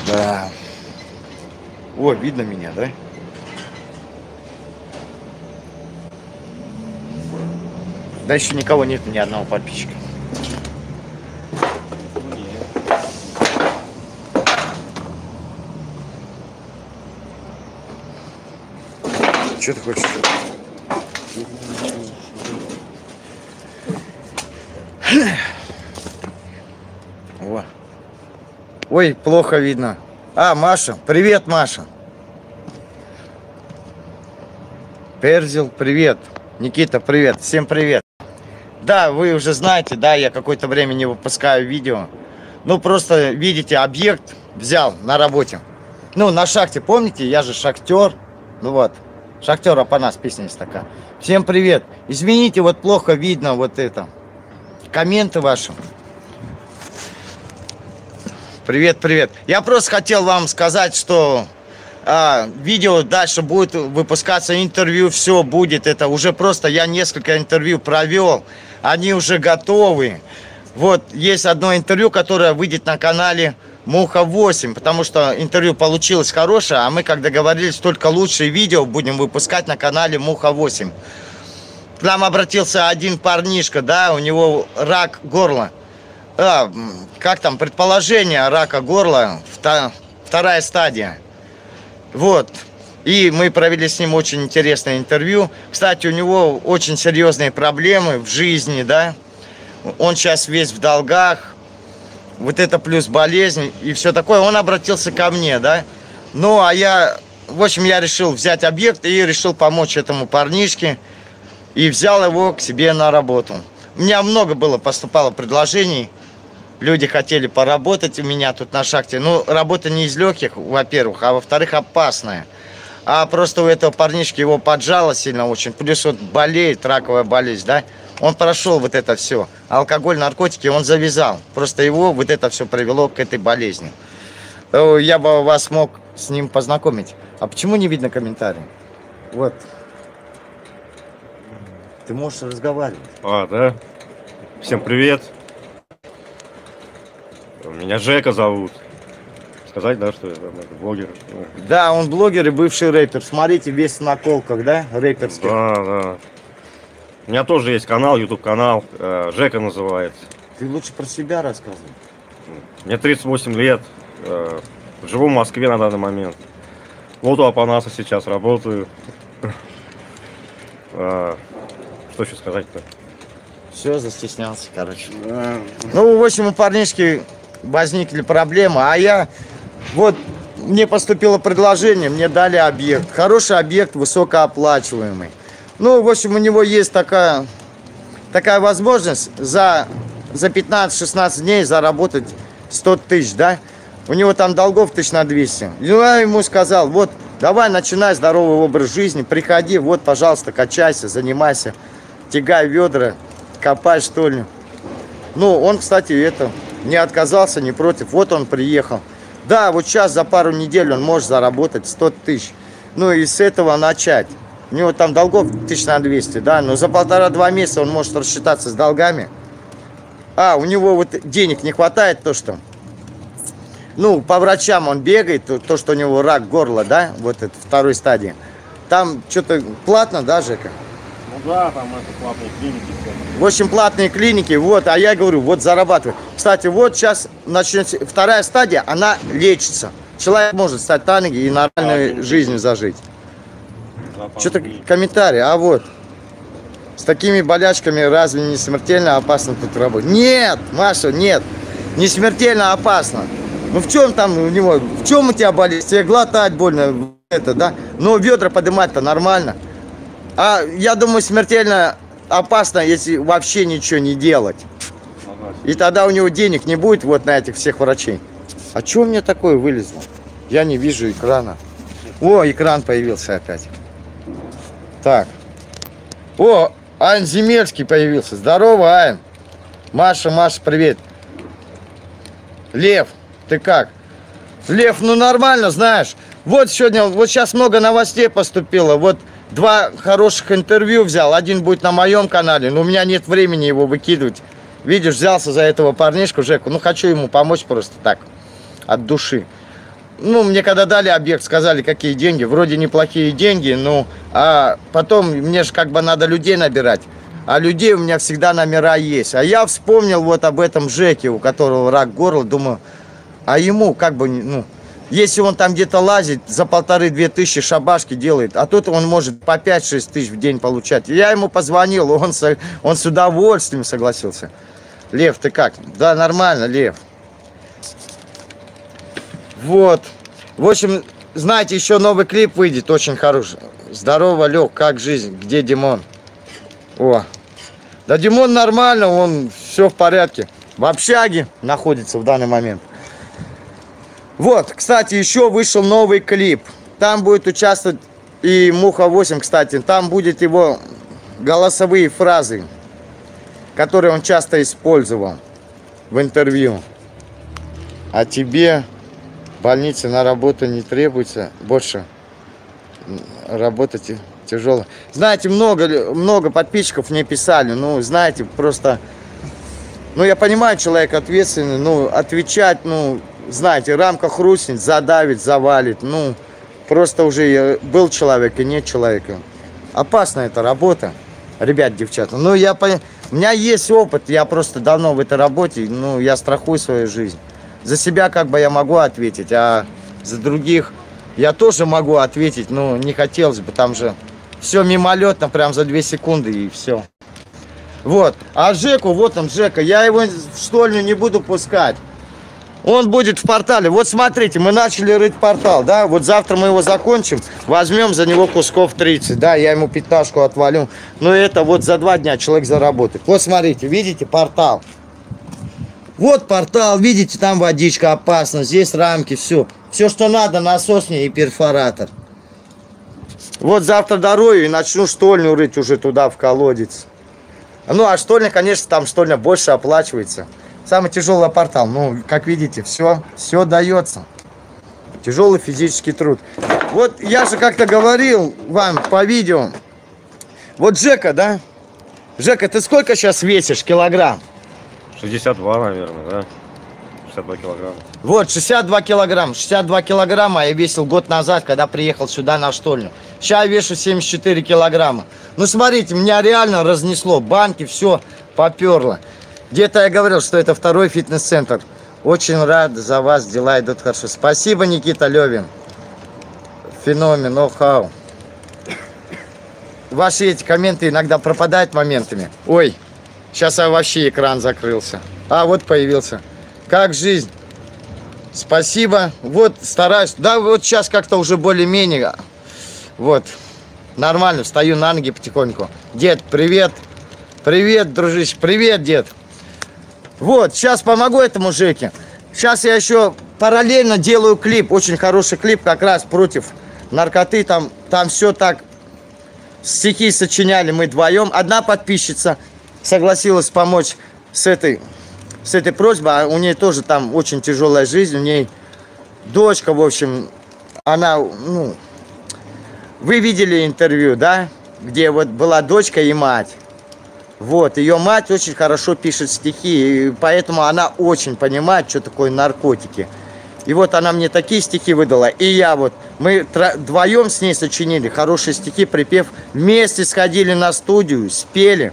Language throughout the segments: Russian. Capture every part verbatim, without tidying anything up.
Да. О, видно меня, да? Да еще никого нет, ни одного подписчика. Что ты хочешь? О. Ой, плохо видно. А, Маша. Привет, Маша. Перзил, привет. Никита, привет. Всем привет. Да, вы уже знаете, да, я какое-то время не выпускаю видео. Ну, просто, видите, объект взял на работе. Ну, на шахте, помните, я же шахтер. Ну вот, шахтер Апанас, песня есть такая. Всем привет. Извините, вот плохо видно вот это. Комменты ваши. Привет, привет. Я просто хотел вам сказать, что а, видео дальше будет выпускаться, интервью, все будет. Это уже просто я несколько интервью провел. Они уже готовы. Вот есть одно интервью, которое выйдет на канале Муха восемь, потому что интервью получилось хорошее, а мы, как договорились, только лучшие видео будем выпускать на канале Муха восемь. К нам обратился один парнишка, да, у него рак горла. А, как там, предположение рака горла, вторая стадия. Вот. И мы провели с ним очень интересное интервью. Кстати, у него очень серьезные проблемы в жизни, да. Он сейчас весь в долгах. Вот это плюс болезнь и все такое. Он обратился ко мне, да. Ну, а я, в общем, я решил взять объект и решил помочь этому парнишке. И взял его к себе на работу. У меня много было, поступало предложений. Люди хотели поработать у меня тут на шахте. Ну, работа не из легких, во-первых, а во-вторых, опасная. А просто у этого парнишки его поджало сильно очень. Плюс вот болеет, раковая болезнь, да. Он прошел вот это все. Алкоголь, наркотики он завязал. Просто его вот это все привело к этой болезни. Я бы вас мог с ним познакомить. А почему не видно комментарий? Вот. Ты можешь разговаривать. А, да? Всем привет. Меня Жека зовут. Сказать, да, что я там, это блогер? Да, он блогер и бывший рэпер. Смотрите, весь в наколках, да, рэперских. Да, да. У меня тоже есть канал, ютуб канал, э, Жека называется. Ты лучше про себя рассказывай. Мне тридцать восемь лет, э, живу в Москве на данный момент. Вот у Апанаса сейчас работаю. Э, что еще сказать-то? Все, застеснялся, короче. Ну, в общем, у парнишки возникли проблемы, а я... Вот, мне поступило предложение, мне дали объект. Хороший объект, высокооплачиваемый. Ну, в общем, у него есть такая, такая возможность за, за пятнадцать-шестнадцать дней заработать сто тысяч, да? У него там долгов тысяч на двести. И я ему сказал, вот, давай начинай здоровый образ жизни, приходи, вот, пожалуйста, качайся, занимайся, тягай ведра, копай, что ли. Ну, он, кстати, это, не отказался, не против. Вот он приехал. Да, вот сейчас за пару недель он может заработать сто тысяч. Ну, и с этого начать. У него там долгов тысяч на двести, да, но за полтора-два месяца он может рассчитаться с долгами. А, у него вот денег не хватает, то что... Ну, по врачам он бегает, то, то что у него рак горла, да, вот это второй стадии. Там что-то платно, да, Жека? Ну да, там это платные клиники. В общем, платные клиники, вот, а я говорю, вот зарабатывай. Кстати, вот сейчас начнется вторая стадия, она лечится. Человек может стать на ноги и нормальной а, жизнью зажить. Что-то комментарий, а вот. С такими болячками разве не смертельно опасно тут работать? Нет, Маша, нет, не смертельно опасно. Ну в чем там у него, в чем у тебя болезнь? Тебе глотать больно, это, да? Но ведра поднимать-то нормально. А я думаю, смертельно опасно, если вообще ничего не делать. И тогда у него денег не будет вот на этих всех врачей. А что у меня такое вылезло? Я не вижу экрана. О, экран появился опять. Так. О, Айн Земельский появился. Здорово, Айн. Маша, Маша, привет. Лев, ты как? Лев, ну нормально, знаешь. Вот сегодня, вот сейчас много новостей поступило. Вот два хороших интервью взял. Один будет на моем канале, но у меня нет времени его выкидывать. Видишь, взялся за этого парнишку, Жеку. Ну, хочу ему помочь просто так, от души. ну, мне когда дали объект, сказали, какие деньги. Вроде неплохие деньги, ну, а потом мне же как бы надо людей набирать. А людей у меня всегда номера есть. А я вспомнил вот об этом Жеке, у которого рак горла. Думаю, а ему как бы, ну, если он там где-то лазит, за полторы-две тысячи шабашки делает, а тут он может по пять-шесть тысяч в день получать. Я ему позвонил, он, он с удовольствием согласился. Лев, ты как? Да, нормально, Лев. Вот. В общем, знаете, еще новый клип выйдет, очень хороший. Здорово, Лех, как жизнь? Где Димон? О. Да Димон нормально, он все в порядке. В общаге находится в данный момент. Вот, кстати, еще вышел новый клип. Там будет участвовать и Муха восемь, кстати. Там будет его голосовые фразы, которые он часто использовал в интервью. А тебе в больнице на работу не требуется больше работать тяжело. Знаете, много, много подписчиков мне писали. Ну, знаете, просто... Ну, я понимаю, человек ответственный. Ну, отвечать, ну... Знаете, рамка хрустнет, задавит, завалит. Ну, просто уже был человек и нет человека. Опасна эта работа, ребят, девчата. Ну, я понял, у меня есть опыт, я просто давно в этой работе, ну, я страхую свою жизнь. За себя как бы я могу ответить, а за других я тоже могу ответить, но не хотелось бы, там же все мимолетно, прям за две секунды и все. Вот, а Жеку, вот он, Жека, я его в штольню не буду пускать. Он будет в портале. Вот смотрите, мы начали рыть портал, да, вот завтра мы его закончим, возьмем за него кусков тридцать, да, я ему пятнашку отвалю. Но это вот за два дня человек заработает. Вот смотрите, видите, портал. Вот портал, видите, там водичка опасна, здесь рамки, все. Все, что надо, насосник и перфоратор. Вот завтра дорою и начну штольню рыть уже туда, в колодец. Ну, а штольня, конечно, там штольня больше оплачивается. Самый тяжелый портал, ну, как видите, все, все дается. Тяжелый физический труд. Вот я же как-то говорил вам по видео. Вот Жека, да? Жека, ты сколько сейчас весишь килограмм? шестьдесят два, наверное, да? шестьдесят два килограмма. Вот, шестьдесят два килограмма. шестьдесят два килограмма я весил год назад, когда приехал сюда на штольню. Сейчас я вешу семьдесят четыре килограмма. Ну, смотрите, меня реально разнесло. Банки, все поперло. Где-то я говорил, что это второй фитнес-центр. Очень рад за вас, дела идут хорошо. Спасибо, Никита Левин. Феномен, ноу-хау. Ваши эти комменты иногда пропадают моментами. Ой, сейчас вообще экран закрылся. А, вот появился. Как жизнь? Спасибо. Вот, стараюсь. Да, вот сейчас как-то уже более-менее. Вот, нормально, встаю на ноги потихоньку. Дед, привет. Привет, дружище. Привет, дед. Вот, сейчас помогу этому Жеке. Сейчас я еще параллельно делаю клип. Очень хороший клип как раз против наркоты. Там, там все так. Стихи сочиняли мы вдвоем. Одна подписчица согласилась помочь с этой, с этой просьбой. А у нее тоже там очень тяжелая жизнь. У нее дочка, в общем, она, ну... Вы видели интервью, да? Где вот была дочка и мать. Вот, ее мать очень хорошо пишет стихи, и поэтому она очень понимает, что такое наркотики. И вот она мне такие стихи выдала, и я вот, мы вдвоем с ней сочинили хорошие стихи, припев, вместе сходили на студию, спели.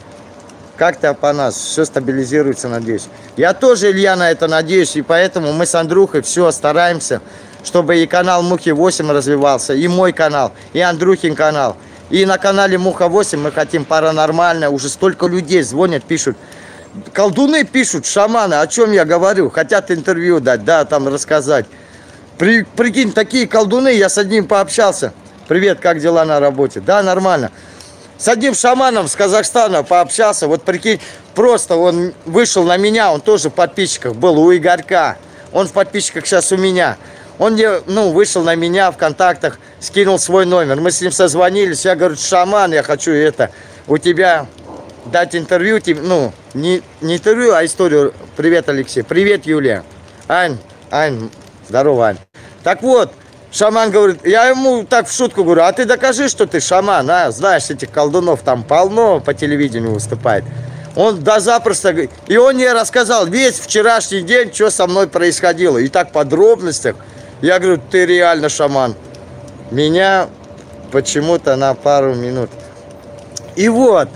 Как-то по нас все стабилизируется, надеюсь. Я тоже, Илья, на это надеюсь, и поэтому мы с Андрюхой все стараемся, чтобы и канал Мухи восемь развивался, и мой канал, и Андрюхин канал. И на канале Муха восемь мы хотим паранормально. Уже столько людей звонят, пишут. Колдуны пишут, шаманы, о чем я говорю. Хотят интервью дать, да, там рассказать. При, прикинь, такие колдуны, я с одним пообщался. Привет, как дела на работе? Да, нормально. С одним шаманом с Казахстана пообщался. Вот прикинь, просто он вышел на меня, он тоже в подписчиках был у Игорька. Он в подписчиках сейчас у меня. Он мне, ну, вышел на меня в контактах, скинул свой номер. Мы с ним созвонились. Я говорю, шаман, я хочу это, у тебя дать интервью. Ну, не, не интервью, а историю. Привет, Алексей. Привет, Юлия. Ань, Ань, здорово, Ань. Так вот, шаман говорит, я ему так в шутку говорю, а ты докажи, что ты шаман, а? Знаешь, этих колдунов там полно, по телевидению выступает. Он да запросто, и он мне рассказал весь вчерашний день, что со мной происходило. И так в подробностях. Я говорю, ты реально шаман. Меня почему-то на пару минут. И вот,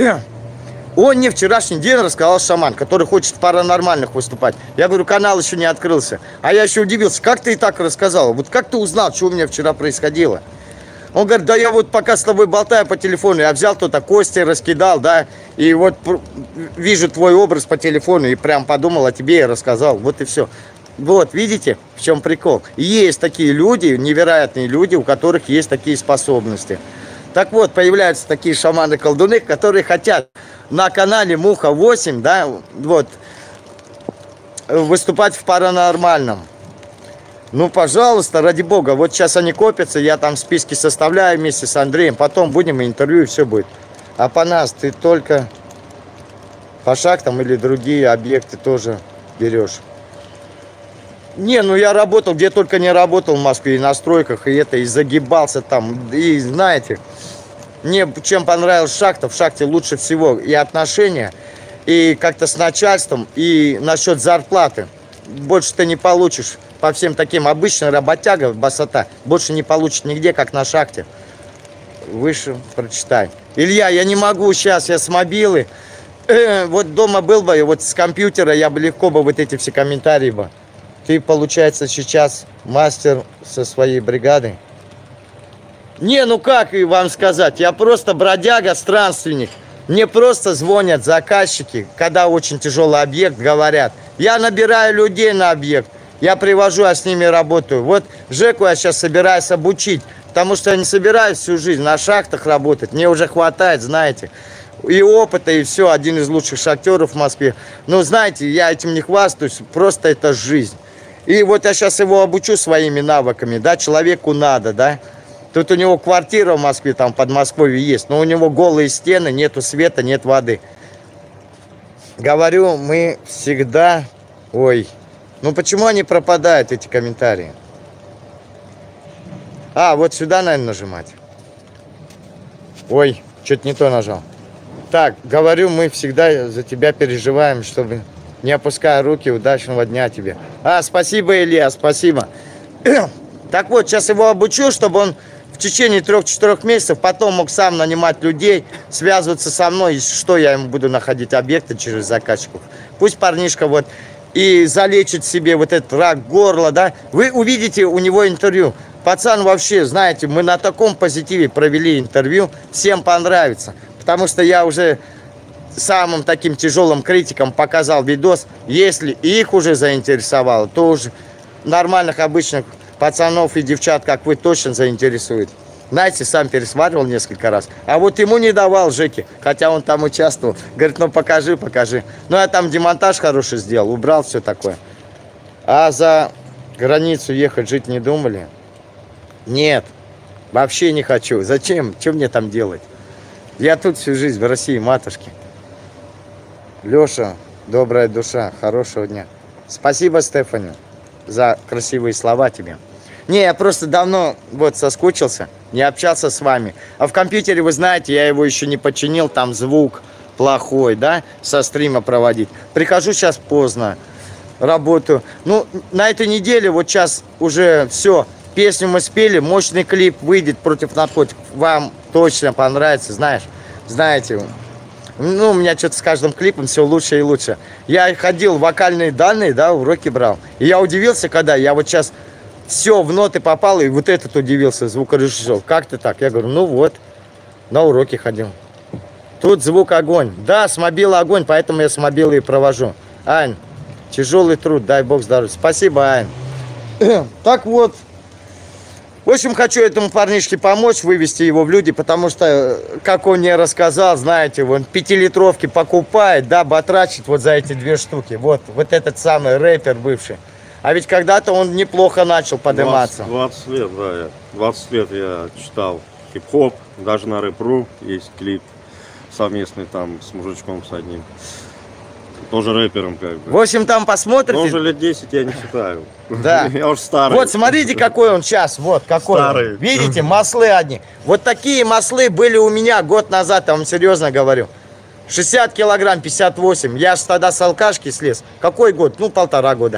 он мне вчерашний день рассказал шаман, который хочет в паранормальных выступать. Я говорю, канал еще не открылся. А я еще удивился, как ты и так рассказал? Вот как ты узнал, что у меня вчера происходило? Он говорит, да я вот пока с тобой болтаю по телефону, я взял кто-то кости, раскидал, да, и вот вижу твой образ по телефону и прям подумал о тебе и рассказал. Вот и все. Вот, видите, в чем прикол? Есть такие люди, невероятные люди, у которых есть такие способности. Так вот, появляются такие шаманы-колдуны, которые хотят на канале Муха восемь, да, вот, выступать в паранормальном. Ну, пожалуйста, ради бога, вот сейчас они копятся, я там списки составляю вместе с Андреем, потом будем интервью, и все будет. А по нас ты только по шахтам или другие объекты тоже берешь? Не, ну я работал, где только не работал в Москве, и на стройках, и это, и загибался там, и знаете, мне чем понравилась шахта, в шахте лучше всего и отношения, и как-то с начальством, и насчет зарплаты. Больше ты не получишь по всем таким, обычно работяга, басота, больше не получишь нигде, как на шахте. Выше прочитай. Илья, я не могу сейчас, я с мобилы, э, вот дома был бы, вот с компьютера я бы легко бы вот эти все комментарии бы. Ты, получается, сейчас мастер со своей бригадой? Не, ну как и вам сказать, я просто бродяга, странственник. Мне просто звонят заказчики, когда очень тяжелый объект, говорят. Я набираю людей на объект, я привожу, а с ними работаю. Вот Жеку я сейчас собираюсь обучить, потому что я не собираюсь всю жизнь на шахтах работать. Мне уже хватает, знаете, и опыта, и все. Один из лучших шахтеров в Москве. Но знаете, я этим не хвастаюсь, просто это жизнь. И вот я сейчас его обучу своими навыками, да, человеку надо, да. Тут у него квартира в Москве, там, под Москвой есть, но у него голые стены, нету света, нет воды. Говорю, мы всегда... Ой, ну почему они пропадают, эти комментарии? А, вот сюда, наверное, нажимать. Ой, что-то не то нажал. Так, говорю, мы всегда за тебя переживаем, чтобы... Не опуская руки, удачного дня тебе. А, спасибо, Илья, спасибо. Так вот, сейчас его обучу, чтобы он в течение трех-четырех месяцев потом мог сам нанимать людей, связываться со мной, что я ему буду находить объекты через заказчиков. Пусть парнишка вот и залечит себе вот этот рак горла, да. Вы увидите у него интервью. Пацан вообще, знаете, мы на таком позитиве провели интервью, всем понравится. Потому что я уже... самым таким тяжелым критикам показал видос. Если их уже заинтересовало, то уже нормальных обычных пацанов и девчат, как вы, точно заинтересует. Знаете, сам пересматривал несколько раз. А вот ему не давал Жеке, хотя он там участвовал. Говорит, ну покажи, покажи. Ну я там демонтаж хороший сделал, убрал все такое. А за границу ехать, жить не думали? Нет, вообще не хочу. Зачем? Что мне там делать? Я тут всю жизнь в России, матушки. Леша, добрая душа, хорошего дня. Спасибо, Стефани, за красивые слова тебе. Не, я просто давно вот соскучился, не общался с вами. А в компьютере, вы знаете, я его еще не починил, там звук плохой, да, со стрима проводить. Прихожу сейчас поздно, работаю. Ну, на этой неделе вот сейчас уже все, песню мы спели, мощный клип выйдет против наркотиков. Вам точно понравится, знаешь, знаете... Ну, у меня что-то с каждым клипом все лучше и лучше. Я ходил, вокальные данные, да, уроки брал. И я удивился, когда я вот сейчас все в ноты попал, и вот этот удивился, звукорежиссер. Как ты так? Я говорю, ну вот, на уроки ходил. Тут звук огонь. Да, с мобила огонь, поэтому я с мобила и провожу. Ань, тяжелый труд, дай бог здоровья. Спасибо, Ань. Так вот. В общем, хочу этому парнишке помочь, вывести его в люди, потому что, как он мне рассказал, знаете, он пятилитровки покупает, да, батрачит вот за эти две штуки. Вот, вот этот самый рэпер бывший. А ведь когда-то он неплохо начал подниматься. двадцать лет, да, я, двадцать лет я читал хип-хоп, даже на рэп.ру есть клип совместный там с мужичком с одним. Тоже рэпером как бы. В общем, там посмотрите. Но уже лет десять я не читаю. Да. Я уже старый. Вот смотрите, какой он сейчас. Вот какой. Старый. Он. Видите, маслы одни. Вот такие маслы были у меня год назад, я вам серьезно говорю. шестьдесят килограмм, пятьдесят восемь. Я же тогда с алкашки слез. Какой год? Ну, полтора года.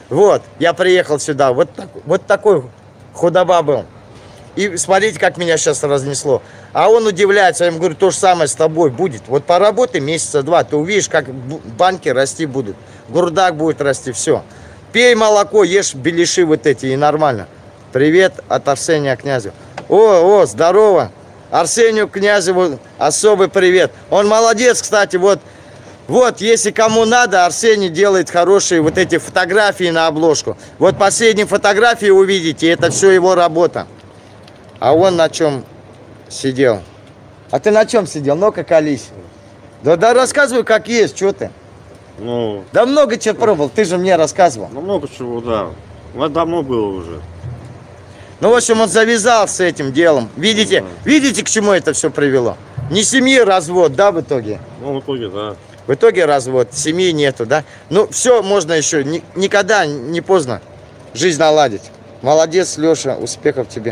Вот, я приехал сюда, вот, так, вот такой худоба был. И смотрите, как меня сейчас разнесло. А он удивляется, я ему говорю, то же самое с тобой будет. Вот поработай месяца два, ты увидишь, как банки расти будут. Гурдак будет расти, все. Пей молоко, ешь беляши вот эти, и нормально. Привет от Арсения Князева. О, о, здорово. Арсению Князеву особый привет. Он молодец, кстати, вот. Вот, если кому надо, Арсений делает хорошие вот эти фотографии на обложку. Вот последние фотографии увидите, это все его работа. А он на чем сидел? А ты на чем сидел? Ну-ка, колись. Да, да рассказывай, как есть, что ты. Ну, да много чего пробовал, ты же мне рассказывал. Ну, много чего, да. Ну, это давно было уже. Ну, в общем, он завязал с этим делом. Видите, ну, да. Видите, к чему это все привело? Не семьи, развод, да, в итоге? Ну, в итоге, да. В итоге развод, семьи нету, да? Ну, все можно еще, ни, никогда не поздно жизнь наладить. Молодец, Леша, успехов тебе.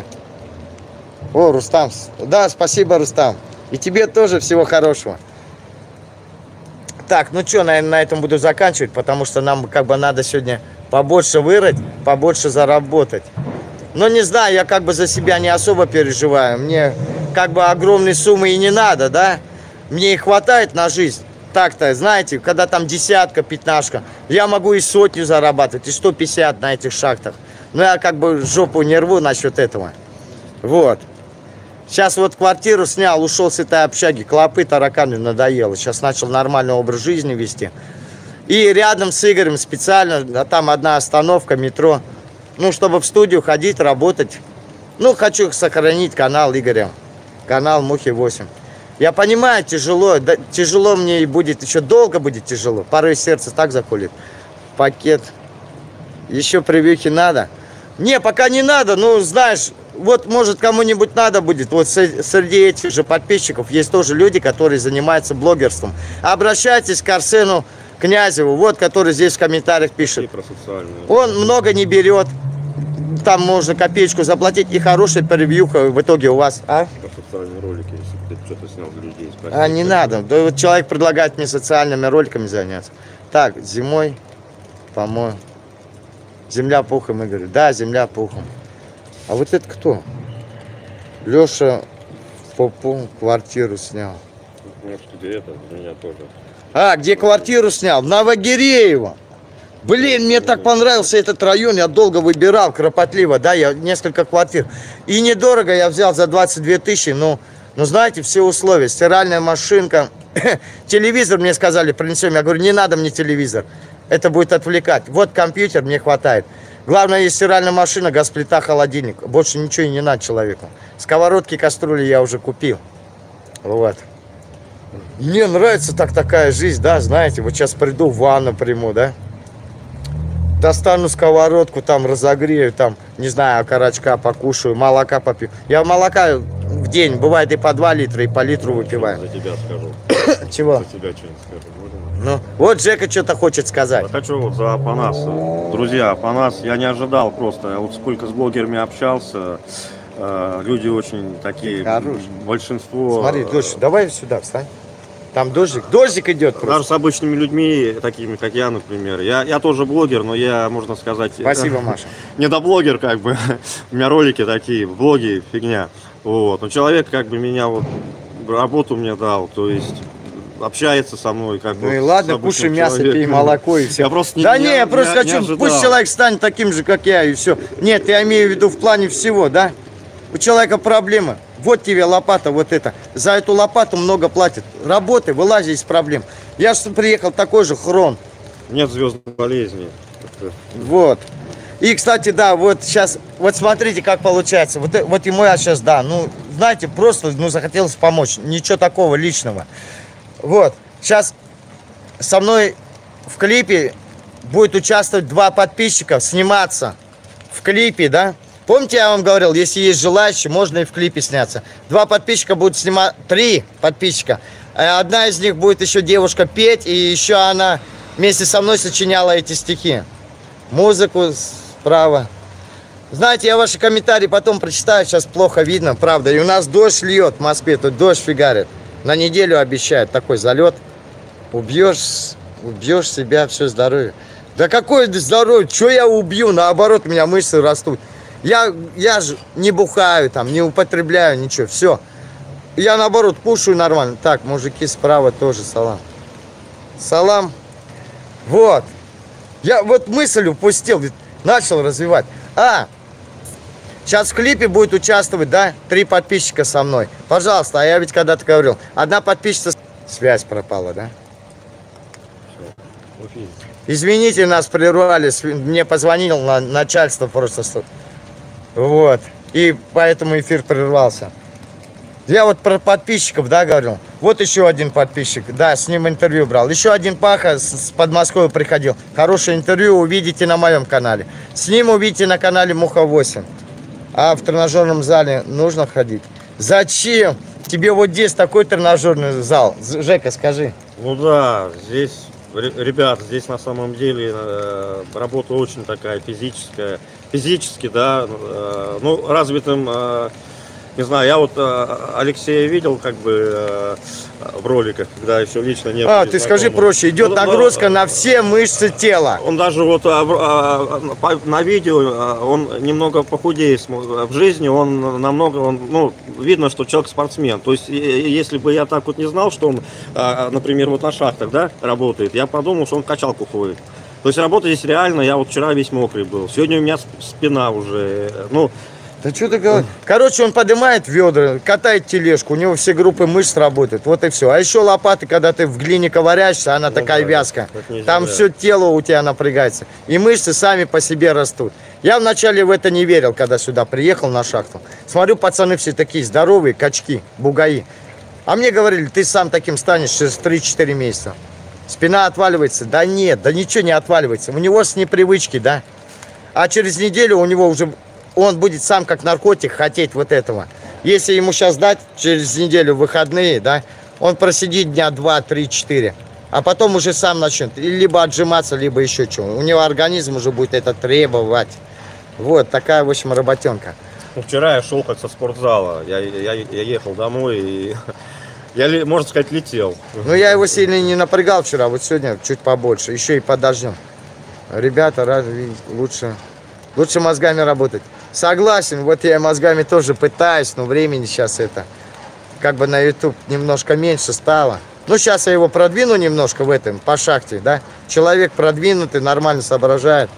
О, Рустам. Да, спасибо, Рустам. И тебе тоже всего хорошего. Так, ну что, наверное, на этом буду заканчивать, потому что нам как бы надо сегодня побольше вырыть, побольше заработать. Но не знаю, я как бы за себя не особо переживаю. Мне как бы огромной суммы и не надо, да? Мне и хватает на жизнь. Так-то, знаете, когда там десятка, пятнашка, я могу и сотню зарабатывать, и сто пятьдесят на этих шахтах. Но я как бы жопу не рву насчет этого. Вот. Сейчас вот квартиру снял, ушел с этой общаги, клопы, тараканы надоело. Сейчас начал нормальный образ жизни вести. И рядом с Игорем специально, а там одна остановка, метро. Ну, чтобы в студию ходить, работать. Ну, хочу сохранить канал Игоря. Канал Мухи восемь. Я понимаю, тяжело. Да, тяжело мне и будет, еще долго будет тяжело. Порыв сердца так заколет. Пакет. Еще превьюхи надо. Не, пока не надо, ну, знаешь, вот, может, кому-нибудь надо будет. Вот среди этих же подписчиков есть тоже люди, которые занимаются блогерством. Обращайтесь к Арсену Князеву, вот, который здесь в комментариях пишет. Он много не берет. Там можно копеечку заплатить, и хорошая превьюха в итоге у вас. А? Социальные ролики, если ты что-то снял для людей. Спросить, а, не надо. Да, вот человек предлагает мне социальными роликами заняться. Так, зимой, по-моему. Земля пухом, Игорь. Да, земля пухом. А вот это кто? Леша попу квартиру снял. Может, тебе это, меня тоже. А, где квартиру снял? В Новогиреево. Блин, мне так понравился этот район, я долго выбирал, кропотливо, да, я несколько квартир. И недорого я взял за двадцать две тысячи, ну, ну, знаете, все условия, стиральная машинка, телевизор мне сказали, принесем, я говорю, не надо мне телевизор, это будет отвлекать. Вот компьютер, мне хватает. Главное, есть стиральная машина, газ, плита, холодильник, больше ничего и не надо человеку. Сковородки, кастрюли я уже купил, вот. Мне нравится так такая жизнь, да, знаете, вот сейчас приду, ванну приму, да. Достану сковородку, там разогрею, там, не знаю, окорочка покушаю, молока попью. Я молока в день, бывает, и по два литра, и по литру выпиваю. За тебя скажу. Чего? За тебя что-нибудь скажу. Ну, вот Джека что-то хочет сказать. Я хочу вот за Апанас. Друзья, Апанас, я не ожидал просто. Я вот сколько с блогерами общался, люди очень такие, Хорош. Большинство... Смотри, дождь, давай сюда встань. Там дождик, дождик идет просто. Даже с обычными людьми, такими как я, например. Я, я тоже блогер, но я, можно сказать... Спасибо, Маша. Не доблогер, как бы. У меня ролики такие, блоги, фигня. Вот. Но человек, как бы, меня вот, работу мне дал, то есть... общается со мной, как бы. Ну и ладно, кушай мясо, пей молоко и все. Я просто не, да не, не, я просто не, хочу, не пусть человек станет таким же, как я, и все. Нет, я имею в виду в плане всего, да? У человека проблемы. Вот тебе лопата, вот это. За эту лопату много платят. Работай, вылази из проблем. Я же приехал такой же хрон. Нет звездной болезни. Вот. И, кстати, да, вот сейчас, вот смотрите, как получается. Вот, вот ему я сейчас, да, ну, знаете, просто, ну, захотелось помочь. Ничего такого личного. Вот, сейчас со мной в клипе будет участвовать два подписчика, сниматься в клипе, да? Помните, я вам говорил, если есть желающие, можно и в клипе сняться. Два подписчика будут снимать, три подписчика. Одна из них будет еще девушка петь, и еще она вместе со мной сочиняла эти стихи. Музыку справа. Знаете, я ваши комментарии потом прочитаю, сейчас плохо видно, правда. И у нас дождь льет в Москве, тут дождь фигарит. На неделю обещают такой залет. Убьешь, убьешь себя, все здоровье. Да какое здоровье, что я убью, наоборот, у меня мышцы растут. Я, я же не бухаю там, не употребляю ничего, все. Я наоборот кушаю нормально. Так, мужики справа тоже салам. Салам. Вот. Я вот мысль упустил, начал развивать. А, сейчас в клипе будет участвовать, да, три подписчика со мной. Пожалуйста, а я ведь когда-то говорил, одна подписчица, связь пропала, да? Извините, нас прервали, мне позвонил на начальство просто. Вот, и поэтому эфир прервался. Я вот про подписчиков, да, говорил. Вот еще один подписчик, да, с ним интервью брал. Еще один Паха с Подмосковья приходил. Хорошее интервью увидите на моем канале. С ним увидите на канале Муха восемь. А в тренажерном зале нужно ходить? Зачем? Тебе вот здесь такой тренажерный зал. Жека, скажи. Ну да, здесь, ребят, здесь на самом деле э, работа очень такая физическая. Физически, да, э, ну, развитым... Э, Не знаю, я вот э, Алексея видел как бы э, в роликах, когда еще лично не был. А, ты скажи проще, идет нагрузка на все мышцы тела. Он даже вот а, а, на видео, он немного похудее в жизни, он намного, он, ну, видно, что человек спортсмен. То есть, если бы я так вот не знал, что он, например, вот на шахтах, да, работает, я подумал, что он в качалку ходит. То есть, работа здесь реально, я вот вчера весь мокрый был. Сегодня у меня спина уже, ну... Да что ты говоришь? Короче, он поднимает ведра, катает тележку, у него все группы мышц работают, вот и все. А еще лопаты, когда ты в глине ковыряешься, она ну, такая да, вязкая. Там да. Все тело у тебя напрягается. И мышцы сами по себе растут. Я вначале в это не верил, когда сюда приехал на шахту. Смотрю, пацаны все такие здоровые, качки, бугаи. А мне говорили, ты сам таким станешь через три-четыре месяца. Спина отваливается. Да нет, да ничего не отваливается. У него с непривычки, да. А через неделю у него уже... Он будет сам как наркотик хотеть вот этого. Если ему сейчас дать через неделю выходные, да, он просидит дня два, три, четыре. А потом уже сам начнет либо отжиматься, либо еще чего. У него организм уже будет это требовать. Вот такая, в общем, работенка. Ну, вчера я шел как со спортзала. Я, я, я ехал домой и я, можно сказать, летел. Ну, я его сильно не напрягал вчера. Вот сегодня чуть побольше. Еще и подождем. Ребята, рады видеть. Лучше, лучше мозгами работать. Согласен, вот я мозгами тоже пытаюсь, но времени сейчас это, как бы на YouTube немножко меньше стало. Ну, сейчас я его продвину немножко в этом, по шахте, да. Человек продвинутый, нормально соображает.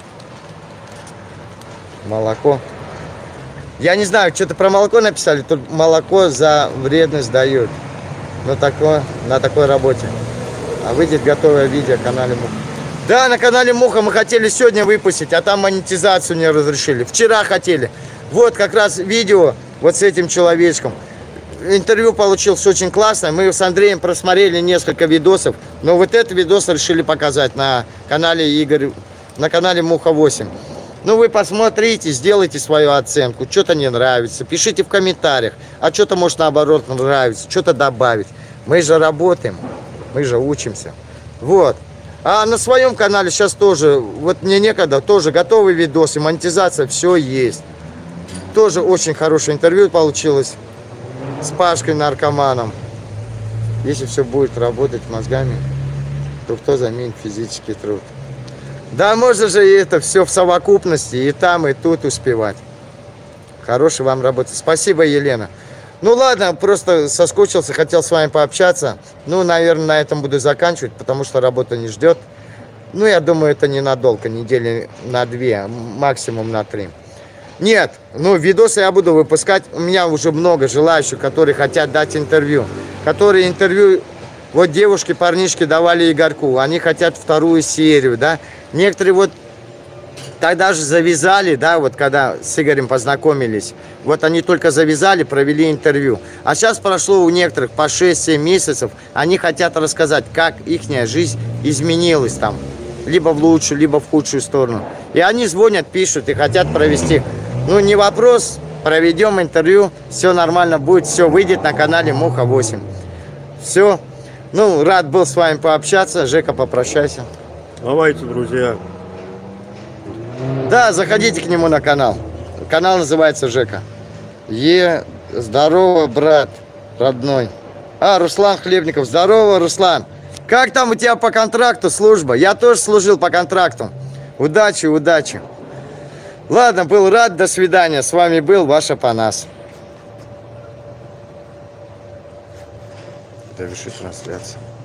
Молоко. Я не знаю, что-то про молоко написали, тут молоко за вредность дают. На такой, на такой работе. А выйдет готовое видео на канале Муха. Да, на канале Муха мы хотели сегодня выпустить, а там монетизацию не разрешили. Вчера хотели. Вот как раз видео вот с этим человечком. Интервью получилось очень классно. Мы с Андреем просмотрели несколько видосов. Но вот этот видос решили показать на канале Игорь, на канале Муха восемь. Ну вы посмотрите, сделайте свою оценку. Что-то не нравится, пишите в комментариях. А что-то может наоборот нравится, что-то добавить. Мы же работаем, мы же учимся. Вот. А на своем канале сейчас тоже, вот мне некогда, тоже готовые видосы, монетизация, все есть. Тоже очень хорошее интервью получилось с Пашкой наркоманом. Если все будет работать мозгами, то кто заменит физический труд? Да можно же и это все в совокупности, и там, и тут успевать. Хорошей вам работы. Спасибо, Елена. Ну ладно, просто соскучился, хотел с вами пообщаться. Ну, наверное, на этом буду заканчивать, потому что работа не ждет. Ну, я думаю, это ненадолго, недели на две, максимум на три. Нет, ну, видосы я буду выпускать. У меня уже много желающих, которые хотят дать интервью. Которые интервью, вот девушки, парнишки давали Игорьку. Они хотят вторую серию, да. Некоторые вот тогда же завязали, да, вот когда с Игорем познакомились. Вот они только завязали, провели интервью. А сейчас прошло у некоторых по шесть-семь месяцев. Они хотят рассказать, как их жизнь изменилась там. Либо в лучшую, либо в худшую сторону. И они звонят, пишут и хотят провести. Ну, не вопрос, проведем интервью. Все нормально будет, все выйдет на канале Муха восемь. Все. Ну, рад был с вами пообщаться. Жека, попрощайся. Давайте, друзья. Да, заходите к нему на канал. Канал называется Жека. Е, здорово, брат, родной. А, Руслан Хлебников. Здорово, Руслан. Как там у тебя по контракту служба? Я тоже служил по контракту. Удачи, удачи. Ладно, был рад, до свидания. С вами был ваш Апанас. Завершить трансляцию.